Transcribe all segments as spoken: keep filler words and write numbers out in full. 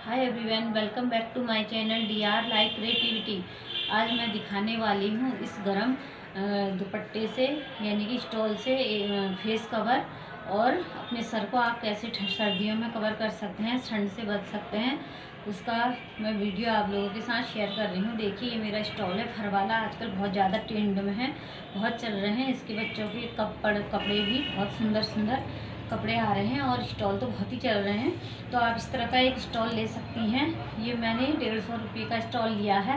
Hi everyone, welcome back to my channel D R like creativity. आज मैं दिखाने वाली हूँ इस गरम दुपट्टे से यानी कि स्टॉल से फेस कवर और अपने सर को आप कैसे सर्दियों में कवर कर सकते हैं, ठंड से बच सकते हैं, उसका मैं वीडियो आप लोगों के साथ शेयर कर रही हूँ। देखिए, ये मेरा स्टॉल है फर वाला, आजकल बहुत ज़्यादा ट्रेंड में है, बहुत चल रहे हैं। इसके बच्चों के कपड़ कपड़े भी बहुत सुंदर सुंदर कपड़े आ रहे हैं और स्टॉल तो बहुत ही चल रहे हैं। तो आप इस तरह का एक स्टॉल ले सकती हैं। ये मैंने डेढ़ सौ रुपये का स्टॉल लिया है।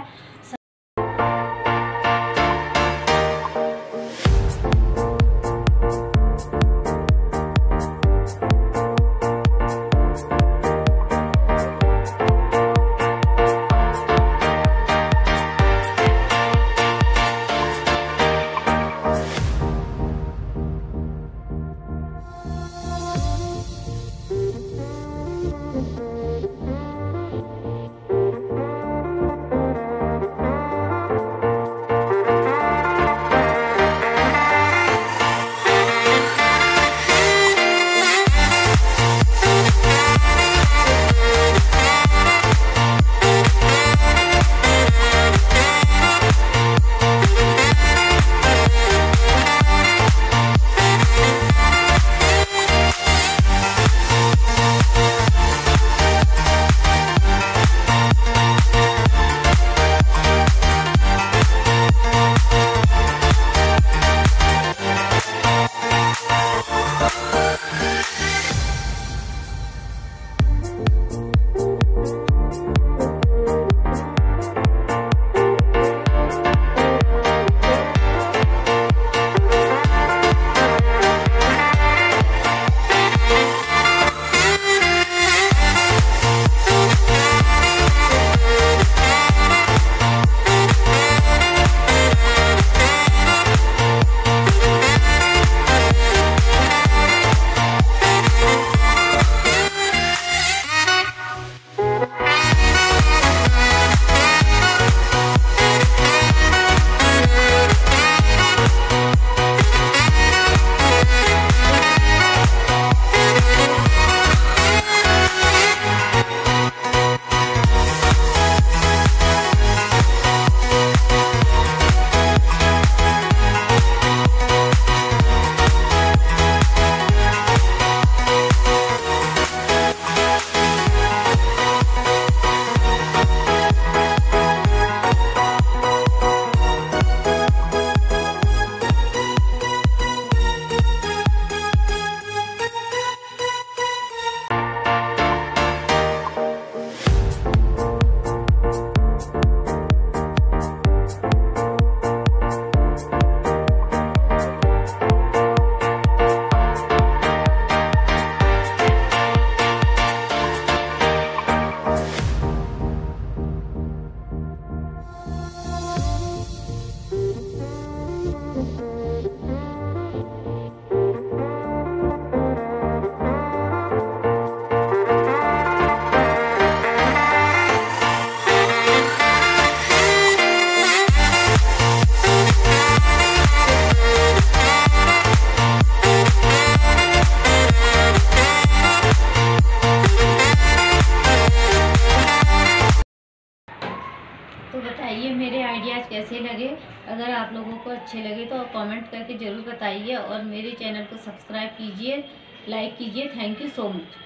तो बताइए मेरे आइडियाज़ कैसे लगे। अगर आप लोगों को अच्छे लगे तो कमेंट करके ज़रूर बताइए और मेरे चैनल को सब्सक्राइब कीजिए, लाइक कीजिए। Thank you so much.